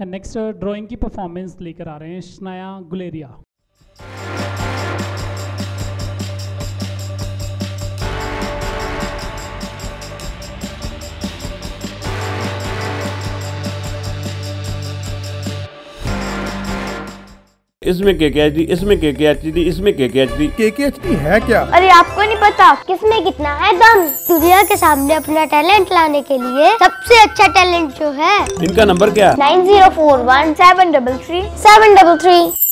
Next drawing की performance लेकर आ रहे हैं शनाया गुलेरिया। इसमें KKHD, इसमें KKHD, इसमें KKHD। KKHD है क्या? अरे आपको नहीं पता किसमें कितना है दम। दुनिया के सामने अपना टैलेंट लाने के लिए सबसे अच्छा टैलेंट जो है। इनका नंबर क्या? 9041 733 733।